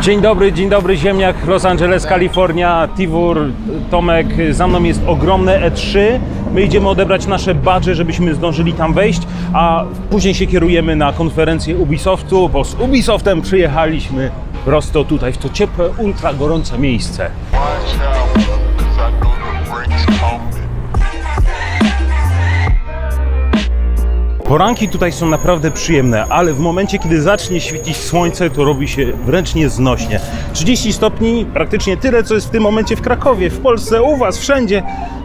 Dzień dobry ziemniak, Los Angeles, Kalifornia, Tibor, Tomek, za mną jest ogromne E3. My idziemy odebrać nasze badże, żebyśmy zdążyli tam wejść, a później się kierujemy na konferencję Ubisoftu, bo z Ubisoftem przyjechaliśmy prosto tutaj, w to ciepłe, ultra gorące miejsce. Poranki tutaj są naprawdę przyjemne, ale w momencie, kiedy zacznie świecić słońce, to robi się wręcz nieznośnie. 30 stopni, praktycznie tyle, co jest w tym momencie w Krakowie, w Polsce, u was, wszędzie.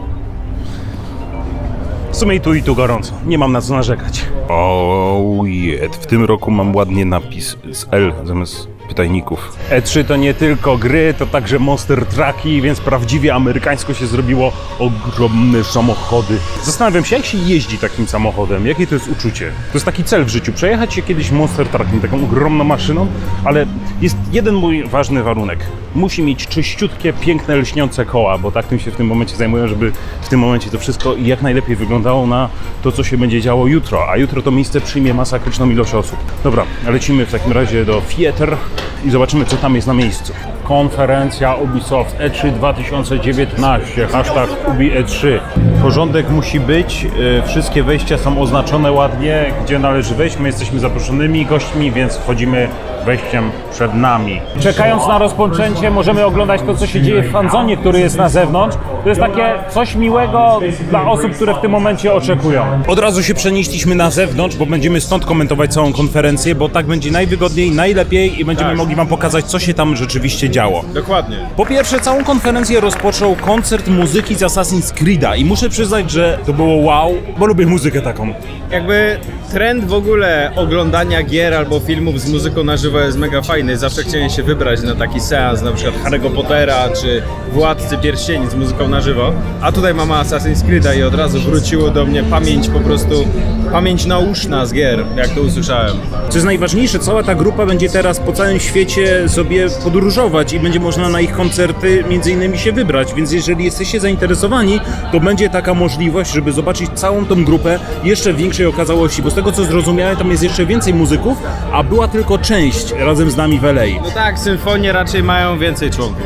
W sumie i tu gorąco, nie mam na co narzekać. W tym roku mam ładnie napis z L zamiast pytajników. E3 to nie tylko gry, to także monster trucki, więc prawdziwie amerykańsko się zrobiło, ogromne samochody. Zastanawiam się, jak się jeździ takim samochodem, jakie to jest uczucie. To jest taki cel w życiu, przejechać się kiedyś monster truckiem, taką ogromną maszyną, ale jest jeden mój ważny warunek. Musi mieć czyściutkie, piękne, lśniące koła, bo tak tym się w tym momencie zajmują, żeby w tym momencie to wszystko jak najlepiej wyglądało na to, co się będzie działo jutro, a jutro to miejsce przyjmie masakryczną ilość osób. Dobra, lecimy w takim razie do Theater i zobaczymy, co tam jest na miejscu. Konferencja Ubisoft E3 2019, hashtag UbiE3. Porządek musi być, wszystkie wejścia są oznaczone ładnie, gdzie należy wejść. My jesteśmy zaproszonymi gośćmi, więc wchodzimy wejściem przed nami. Czekając na rozpoczęcie, możemy oglądać to, co się dzieje w fanzonie, który jest na zewnątrz. To jest takie coś miłego dla osób, które w tym momencie oczekują. Od razu się przenieśliśmy na zewnątrz, bo będziemy stąd komentować całą konferencję, bo tak będzie najwygodniej, najlepiej i będziemy mogli wam pokazać, co się tam rzeczywiście działo. Dokładnie. Po pierwsze, całą konferencję rozpoczął koncert muzyki z Assassin's Creed'a i muszę przyznać, że to było wow, bo lubię muzykę taką. Jakby trend w ogóle oglądania gier albo filmów z muzyką na żywo jest mega fajny. Zawsze chciałem się wybrać na taki seans, na przykład Harry'ego Pottera czy Władcy Pierścieni z muzyką na żywo. A tutaj mamy Assassin's Creed'a i od razu wróciło do mnie pamięć po prostu, pamięć nauszna z gier, jak to usłyszałem. Co jest najważniejsze, cała ta grupa będzie teraz po całym świecie sobie podróżować i będzie można na ich koncerty między innymi się wybrać, więc jeżeli jesteście zainteresowani, to będzie taka możliwość, żeby zobaczyć całą tą grupę jeszcze w większej okazałości, bo z tego co zrozumiałem, tam jest jeszcze więcej muzyków, a była tylko część razem z nami w LA. No tak, symfonie raczej mają więcej członków.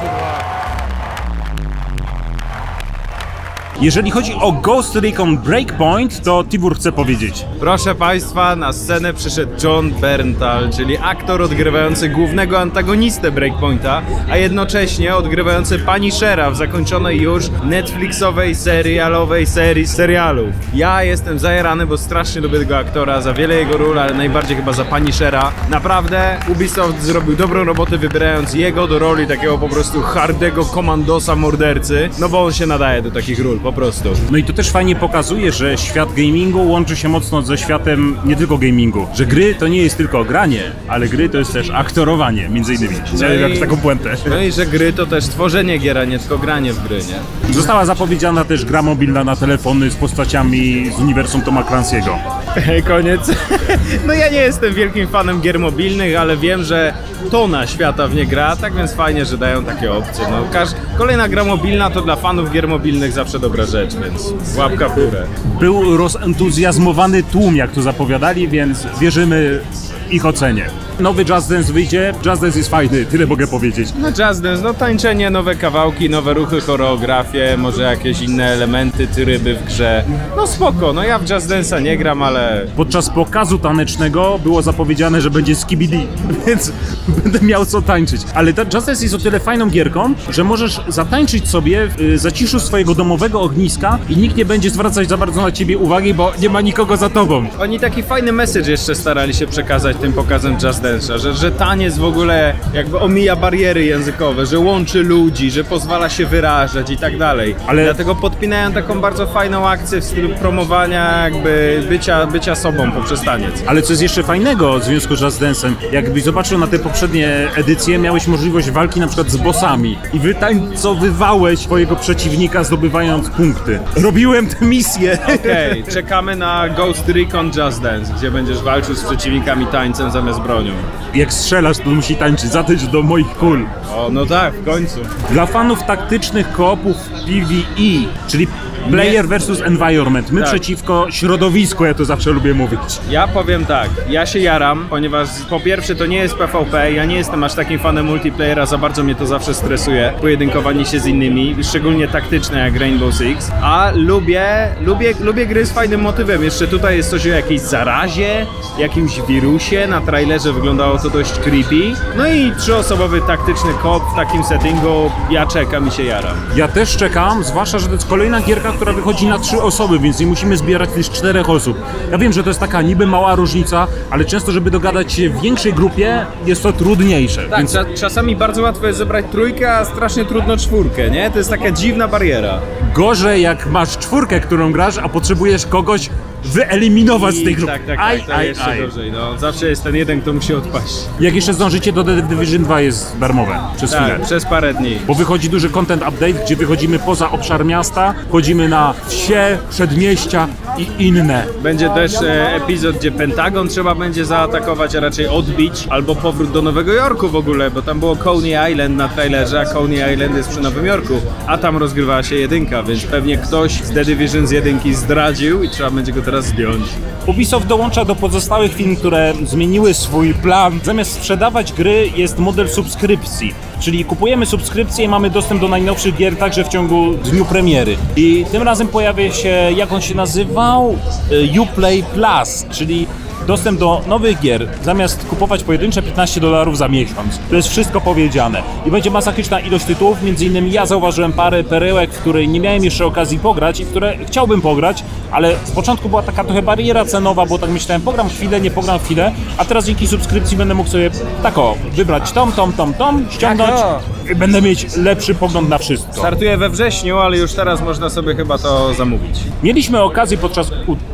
Jeżeli chodzi o Ghost Recon Breakpoint, to Tibor chce powiedzieć. Proszę Państwa, na scenę przyszedł Jon Bernthal, czyli aktor odgrywający głównego antagonistę Breakpointa, a jednocześnie odgrywający Punishera w zakończonej już Netflixowej, serialowej serii serialów. Ja jestem zajarany, bo strasznie lubię tego aktora, za wiele jego ról, ale najbardziej chyba za Punishera. Naprawdę Ubisoft zrobił dobrą robotę, wybierając jego do roli takiego po prostu hardego komandosa mordercy, no bo on się nadaje do takich ról. Po prostu. No i to też fajnie pokazuje, że świat gamingu łączy się mocno ze światem nie tylko gamingu. Że gry to nie jest tylko granie, ale gry to jest też aktorowanie, między innymi. Jak taką puentę. No i że gry to też tworzenie gier, a nie tylko granie w gry, nie? Została zapowiedziana też gra mobilna na telefony z postaciami z uniwersum Toma Clancy'ego. Koniec. No ja nie jestem wielkim fanem gier mobilnych, ale wiem, że tona świata w nie gra, tak więc fajnie, że dają takie opcje. No, kolejna gra mobilna to dla fanów gier mobilnych zawsze dobra rzecz, więc łapka w górę. Był rozentuzjazmowany tłum, jak to zapowiadali, więc wierzymy ich ocenie. Nowy Just Dance wyjdzie, Just Dance jest fajny, tyle mogę powiedzieć. No Just Dance, no tańczenie, nowe kawałki, nowe ruchy, choreografie, może jakieś inne elementy, tryby w grze. No spoko, no ja w Just Dance'a nie gram, ale... Podczas pokazu tanecznego było zapowiedziane, że będzie skibidi, więc będę miał co tańczyć. Ale ta Just Dance jest o tyle fajną gierką, że możesz zatańczyć sobie w zaciszu swojego domowego ogniska i nikt nie będzie zwracać za bardzo na ciebie uwagi, bo nie ma nikogo za tobą. Oni taki fajny message jeszcze starali się przekazać tym pokazem Just Dance'a, że taniec w ogóle jakby omija bariery językowe, że łączy ludzi, że pozwala się wyrażać i tak dalej. Ale... Dlatego podpinają taką bardzo fajną akcję w stylu promowania jakby bycia sobą poprzez taniec. Ale co jest jeszcze fajnego w związku z Just Dance'em, jakbyś zobaczył na te poprzednie edycje, miałeś możliwość walki na przykład z bossami i wytańcowywałeś swojego przeciwnika, zdobywając punkty. Robiłem tę misję. Okej, czekamy na Ghost Recon Just Dance, gdzie będziesz walczył z przeciwnikami tańcem zamiast bronią. Jak strzelasz, to musi tańczyć, zatańcz do moich kul. O, no tak, w końcu. Dla fanów taktycznych koopów PvE, czyli Player versus environment. My przeciwko środowisku, ja to zawsze lubię mówić. Ja powiem tak, ja się jaram, ponieważ po pierwsze to nie jest PvP, ja nie jestem aż takim fanem multiplayera, za bardzo mnie to zawsze stresuje, pojedynkowanie się z innymi, szczególnie taktyczne jak Rainbow Six, a lubię gry z fajnym motywem. Jeszcze tutaj jest coś o jakiejś zarazie, jakimś wirusie, na trailerze wyglądało to dość creepy. No i 3-osobowy taktyczny co-op w takim settingu, ja czekam i się jaram. Ja też czekam, zwłaszcza, że to jest kolejna gierka, która wychodzi na 3 osoby, więc nie musimy zbierać niż 4 osób. Ja wiem, że to jest taka niby mała różnica, ale często, żeby dogadać się w większej grupie, jest to trudniejsze. Tak, więc... czasami bardzo łatwo jest zebrać 3, a strasznie trudno 4, nie? To jest taka dziwna bariera. Gorzej jak masz 4, którą grasz, a potrzebujesz kogoś wyeliminować z tej grupy. Tak, to jeszcze gorzej, no. Zawsze jest ten jeden, kto musi odpaść. Jak jeszcze zdążycie, to The Division 2 jest darmowe przez chwilę. Przez parę dni. Bo wychodzi duży content update, gdzie wychodzimy poza obszar miasta, chodzimy na wsie, przedmieścia i inne. Będzie też epizod, gdzie Pentagon trzeba będzie zaatakować, a raczej odbić, albo powrót do Nowego Jorku w ogóle, bo tam było Coney Island na trailerze, a Coney Island jest przy Nowym Jorku, a tam rozgrywała się 1, więc pewnie ktoś z The Division z 1 zdradził i trzeba będzie go teraz zdjąć. Ubisoft dołącza do pozostałych firm, które zmieniły swój plan. Zamiast sprzedawać gry, jest model subskrypcji. Czyli kupujemy subskrypcję i mamy dostęp do najnowszych gier także w ciągu dniu premiery. I tym razem pojawia się, jak on się nazywał? Uplay Plus, czyli dostęp do nowych gier, zamiast kupować pojedyncze $15 za miesiąc. To jest wszystko powiedziane. I będzie masakryczna ilość tytułów, między innymi ja zauważyłem parę perełek, w której nie miałem jeszcze okazji pograć i w które chciałbym pograć, ale z początku była taka trochę bariera cenowa, bo tak myślałem, pogram chwilę, nie pogram chwilę, a teraz dzięki subskrypcji będę mógł sobie wybrać tom, ściągnąć i będę mieć lepszy pogląd na wszystko. Startuje we wrześniu, ale już teraz można sobie chyba to zamówić. Mieliśmy okazję podczas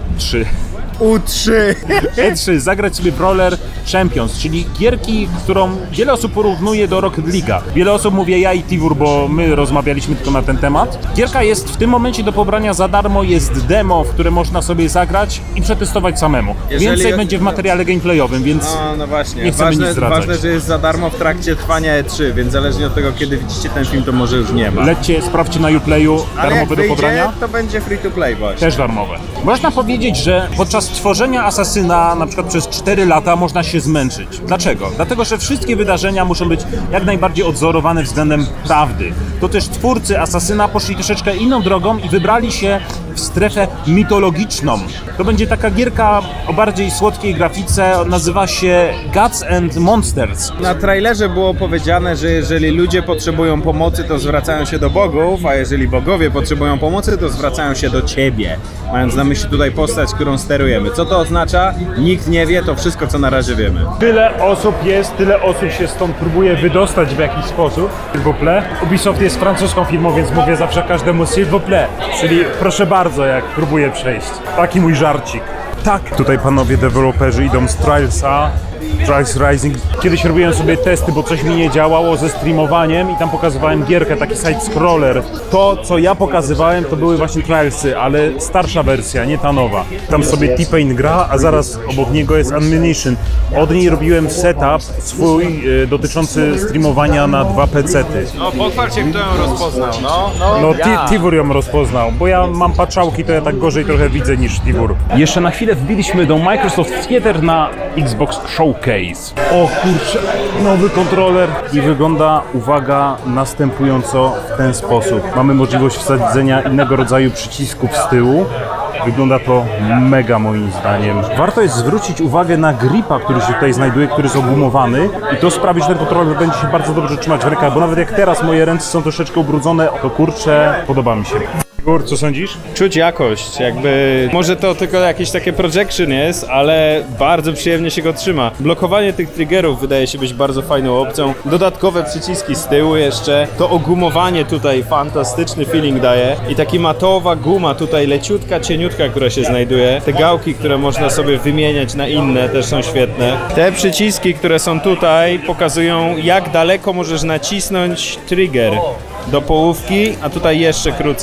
E3 zagrać sobie Brawler Champions, czyli gierki, którą wiele osób porównuje do Rocket League'a. Wiele osób mówi ja i Tivur, bo my rozmawialiśmy tylko na ten temat. Gierka jest w tym momencie do pobrania za darmo, jest demo, w które można sobie zagrać i przetestować samemu. Więcej będzie w materiale gameplayowym, więc no właśnie. Nie chcemy nic zdradzać. Ważne, że jest za darmo w trakcie trwania E3, więc zależnie od tego, kiedy widzicie ten film, to może już nie ma. Lećcie, sprawdźcie na Uplayu, darmowe do pobrania. To będzie free to play właśnie. Też darmowe. Można powiedzieć, że podczas tworzenia Asasyna na przykład przez 4 lata można się zmęczyć. Dlaczego? Dlatego, że wszystkie wydarzenia muszą być jak najbardziej odzorowane względem prawdy. To też twórcy Asasyna poszli troszeczkę inną drogą i wybrali się w strefę mitologiczną. To będzie taka gierka o bardziej słodkiej grafice, nazywa się Gods and Monsters. Na trailerze było powiedziane, że jeżeli ludzie potrzebują pomocy, to zwracają się do bogów, a jeżeli bogowie potrzebują pomocy, to zwracają się do ciebie. Mając na myśli tutaj postać, którą sterujemy. Co to oznacza? Nikt nie wie, to wszystko, co na razie wiemy. Tyle osób jest, tyle osób się stąd próbuje wydostać w jakiś sposób. S'il vous plaît. Ubisoft jest francuską firmą, więc mówię zawsze każdemu s'il vous plaît. Czyli proszę bardzo, jak próbuję przejść. Taki mój żarcik. Tak, tutaj panowie deweloperzy idą z Trialsa. Trials Rising. Kiedyś robiłem sobie testy, bo coś mi nie działało ze streamowaniem i tam pokazywałem gierkę, taki side-scroller. To, co ja pokazywałem, to były właśnie Trialsy, ale starsza wersja, nie ta nowa. Tam sobie T-Pain gra, a zaraz obok niego jest Ammunition. Od niej robiłem setup swój dotyczący streamowania na 2 PC-ty. No, pochwal się, kto ją rozpoznał, Tivur ją rozpoznał, bo ja mam patrzałki, to ja tak gorzej trochę widzę niż Tivur. Jeszcze na chwilę wbiliśmy do Microsoft Theater na Xbox Showcase. O kurczę, nowy kontroler i wygląda, uwaga, następująco w ten sposób. Mamy możliwość wsadzenia innego rodzaju przycisków z tyłu. Wygląda to mega moim zdaniem. Warto jest zwrócić uwagę na gripa, który się tutaj znajduje, który jest ogumowany i to sprawi, że ten kontroler będzie się bardzo dobrze trzymać w rękach, bo nawet jak teraz moje ręce są troszeczkę ubrudzone, to kurczę, podoba mi się. Igor, co sądzisz? Czuć jakość, jakby może to tylko jakieś takie projection jest, ale bardzo przyjemnie się go trzyma. Blokowanie tych triggerów wydaje się być bardzo fajną opcją. Dodatkowe przyciski z tyłu jeszcze, to ogumowanie tutaj fantastyczny feeling daje i taki matowa guma tutaj leciutka, cieniutka, która się znajduje. Te gałki, które można sobie wymieniać na inne, też są świetne. Te przyciski, które są tutaj, pokazują, jak daleko możesz nacisnąć trigger do połówki, a tutaj jeszcze krócej.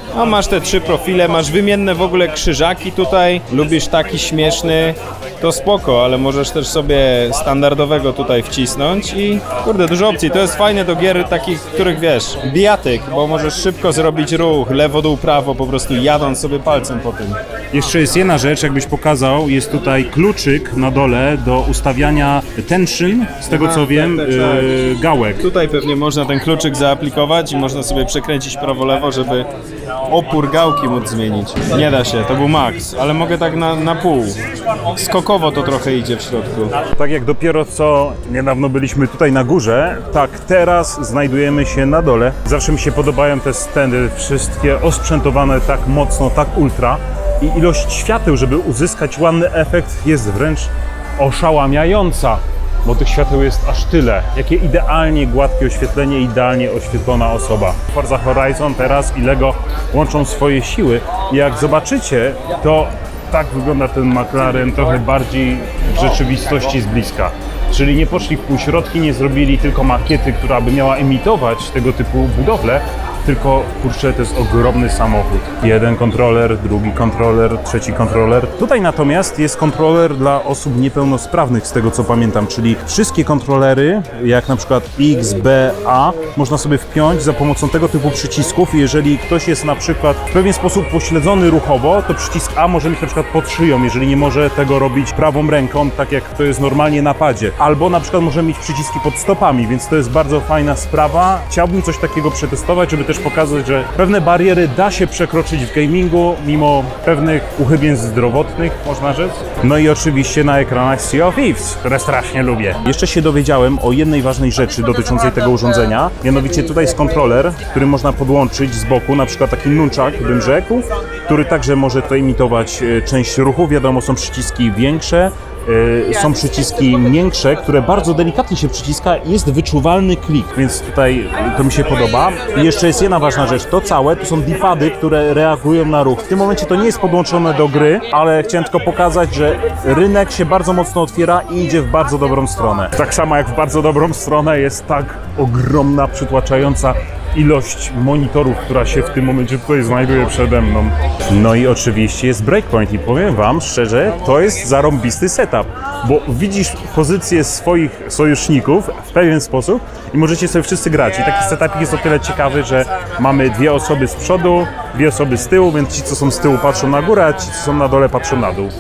No masz te 3 profile, masz wymienne w ogóle krzyżaki tutaj. Lubisz taki śmieszny, to spoko, ale możesz też sobie standardowego tutaj wcisnąć i kurde, dużo opcji. To jest fajne do gier takich, których wiesz, bijatyk, bo możesz szybko zrobić ruch, lewo, dół, prawo, po prostu jadąc sobie palcem po tym. Jeszcze jest jedna rzecz, jakbyś pokazał, jest tutaj kluczyk na dole do ustawiania tension, z tego co wiem, gałek. Tutaj pewnie można ten kluczyk zaaplikować i można sobie przekręcić prawo-lewo, żeby opór gałki móc zmienić. Nie da się, to był max, ale mogę tak na pół. Skokowo to trochę idzie w środku. Tak jak dopiero co niedawno byliśmy tutaj na górze, tak teraz znajdujemy się na dole. Zawsze mi się podobają te stędy, wszystkie osprzętowane tak mocno, tak ultra. I ilość świateł, żeby uzyskać ładny efekt, jest wręcz oszałamiająca, bo tych świateł jest aż tyle. Jakie idealnie gładkie oświetlenie, idealnie oświetlona osoba. Forza Horizon teraz i LEGO łączą swoje siły i jak zobaczycie, to tak wygląda ten McLaren trochę bardziej w rzeczywistości z bliska. Czyli nie poszli w półśrodki, nie zrobili tylko makiety, która by miała imitować tego typu budowlę, tylko kurczę, to jest ogromny samochód. Jeden kontroler, drugi kontroler, trzeci kontroler. Tutaj natomiast jest kontroler dla osób niepełnosprawnych, z tego co pamiętam, czyli wszystkie kontrolery, jak na przykład X, B, A, można sobie wpiąć za pomocą tego typu przycisków. Jeżeli ktoś jest na przykład w pewien sposób pośledzony ruchowo, to przycisk A może mieć na przykład pod szyją, jeżeli nie może tego robić prawą ręką, tak jak to jest normalnie na padzie. Albo na przykład może mieć przyciski pod stopami, więc to jest bardzo fajna sprawa. Chciałbym coś takiego przetestować, żeby też pokazać, że pewne bariery da się przekroczyć w gamingu, mimo pewnych uchybień zdrowotnych, można rzec. No i oczywiście na ekranach Sea of Thieves, które strasznie lubię. Jeszcze się dowiedziałem o jednej ważnej rzeczy dotyczącej tego urządzenia, mianowicie tutaj jest kontroler, który można podłączyć z boku, na przykład taki nunchak, bym rzekł, który także może to imitować część ruchu. Wiadomo, są przyciski większe, są przyciski miększe, które bardzo delikatnie się przyciska i jest wyczuwalny klik, więc tutaj to mi się podoba. I jeszcze jest jedna ważna rzecz, to całe, to są D-pady, które reagują na ruch. W tym momencie to nie jest podłączone do gry, ale chciałem tylko pokazać, że rynek się bardzo mocno otwiera i idzie w bardzo dobrą stronę. Tak samo jak w bardzo dobrą stronę jest tak ogromna, przytłaczająca ilość monitorów, która się w tym momencie tutaj znajduje przede mną. No i oczywiście jest Breakpoint i powiem wam szczerze, to jest zarąbisty setup, bo widzisz pozycję swoich sojuszników w pewien sposób i możecie sobie wszyscy grać. I taki setup jest o tyle ciekawy, że mamy 2 osoby z przodu, 2 osoby z tyłu, więc ci co są z tyłu patrzą na górę, a ci co są na dole patrzą na dół.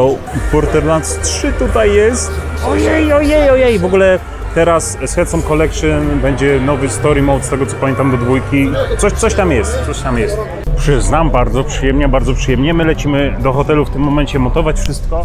Borderlands 3 tutaj jest. Ojej, ojej, ojej, w ogóle teraz z Headstone Collection będzie nowy story mode, z tego co pamiętam, do 2. Coś tam jest, coś tam jest. Przyznam, bardzo przyjemnie. My lecimy do hotelu w tym momencie montować wszystko.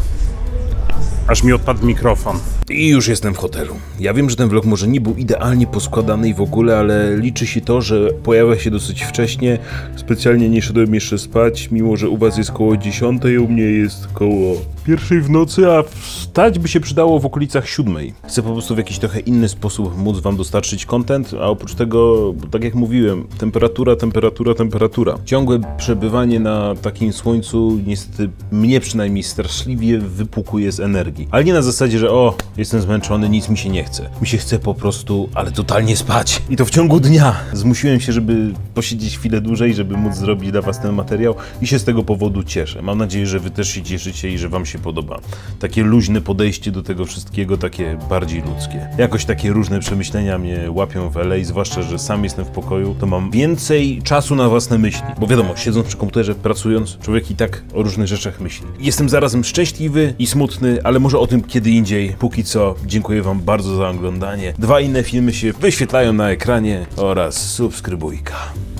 Aż mi odpadł mikrofon. I już jestem w hotelu. Ja wiem, że ten vlog może nie był idealnie poskładany i w ogóle, ale liczy się to, że pojawia się dosyć wcześnie. Specjalnie nie szedłem jeszcze spać, mimo że u was jest koło 10, a u mnie jest koło 1 w nocy, a wstać by się przydało w okolicach 7. Chcę po prostu w jakiś trochę inny sposób móc wam dostarczyć content, a oprócz tego, tak jak mówiłem, temperatura. Ciągłe przebywanie na takim słońcu niestety mnie przynajmniej straszliwie wypłukuje z energii. Ale nie na zasadzie, że jestem zmęczony, nic mi się nie chce. Mi się chce po prostu, ale totalnie spać. I to w ciągu dnia. Zmusiłem się, żeby posiedzieć chwilę dłużej, żeby móc zrobić dla was ten materiał i się z tego powodu cieszę. Mam nadzieję, że wy też się cieszycie i że wam się podoba. Takie luźne podejście do tego wszystkiego, takie bardziej ludzkie. Jakoś takie różne przemyślenia mnie łapią w LA, zwłaszcza, że sam jestem w pokoju, to mam więcej czasu na własne myśli. Bo wiadomo, siedząc przy komputerze, pracując, człowiek i tak o różnych rzeczach myśli. Jestem zarazem szczęśliwy i smutny, ale może o tym kiedy indziej. Póki co, dziękuję wam bardzo za oglądanie. 2 inne filmy się wyświetlają na ekranie oraz subskrybujka.